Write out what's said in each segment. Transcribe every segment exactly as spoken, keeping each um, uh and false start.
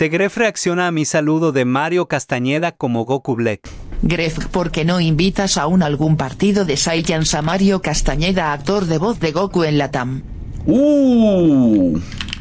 Te Gref reacciona a mi saludo de Mario Castañeda como Goku Black. Gref, ¿por qué no invitas a un algún partido de Saiyans a Mario Castañeda, actor de voz de Goku en Latam? ¡Uh!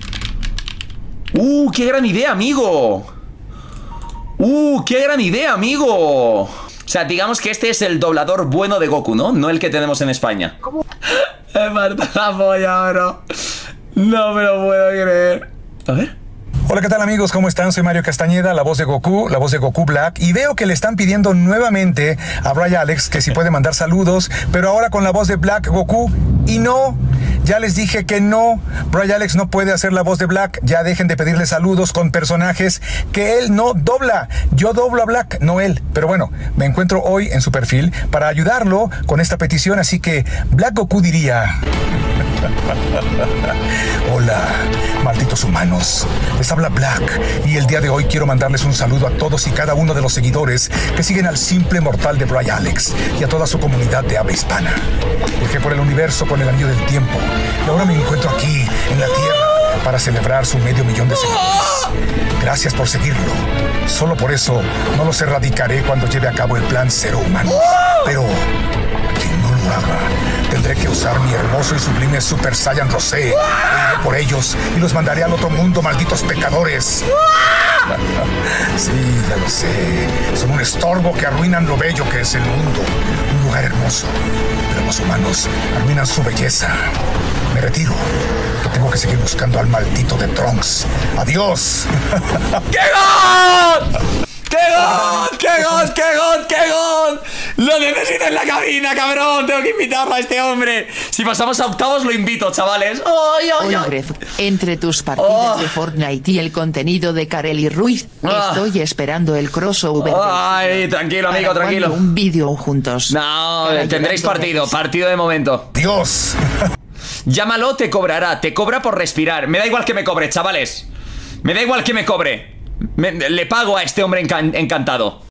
¡Uh! ¡Qué gran idea, amigo! ¡Uh! ¡Qué gran idea, amigo! O sea, digamos que este es el doblador bueno de Goku, ¿no? No el que tenemos en España. ¿Cómo? Me parto la polla, bro. No me lo puedo creer. A ver. Hola, ¿qué tal, amigos? ¿Cómo están? Soy Mario Castañeda, la voz de Goku, la voz de Goku Black, y veo que le están pidiendo nuevamente a Bryalex que si puede mandar saludos, pero ahora con la voz de Black Goku, y no, ya les dije que no, Bryalex no puede hacer la voz de Black, ya dejen de pedirle saludos con personajes que él no dobla, yo doblo a Black, no él, pero bueno, me encuentro hoy en su perfil para ayudarlo con esta petición, así que Black Goku diría... Hola, malditos humanos, les habla Black y el día de hoy quiero mandarles un saludo a todos y cada uno de los seguidores que siguen al simple mortal de Bryalex y a toda su comunidad de habla hispana. Viajé por el universo con el anillo del tiempo y ahora me encuentro aquí en la Tierra para celebrar su medio millón de seguidores. Gracias por seguirlo. Solo por eso no los erradicaré cuando lleve a cabo el plan Cero Humano. Pero a quien no lo haga, tendré que usar mi hermoso y sublime Super Saiyan Rosé. E iré por ellos y los mandaré al otro mundo, malditos pecadores. Sí, ya lo sé. Son un estorbo que arruinan lo bello que es el mundo. Un lugar hermoso. Pero los humanos arruinan su belleza. Me retiro. Tengo que seguir buscando al maldito de Trunks. ¡Adiós! ¡Qué gol! ¡Qué gol! ¡Qué gol! ¡Qué gol! ¡Qué gol! ¡Lo necesito en la cabina, cabrón! Tengo que invitarlo a este hombre. Si pasamos a octavos lo invito, chavales. ¡Ay, ay, Oye, ay! Gref, entre tus partidas Oh. de Fortnite y el contenido de Karel y Ruiz, Ah. estoy esperando el crossover. Ay, tranquilo, amigo, ¿Para tranquilo. cuándo un vídeo juntos? No, Para tendréis llorar partido, todos. partido de momento. ¡Dios! Llámalo, te cobrará, te cobra por respirar. Me da igual que me cobre, chavales. Me da igual que me cobre. Me- le pago a este hombre encan- encantado.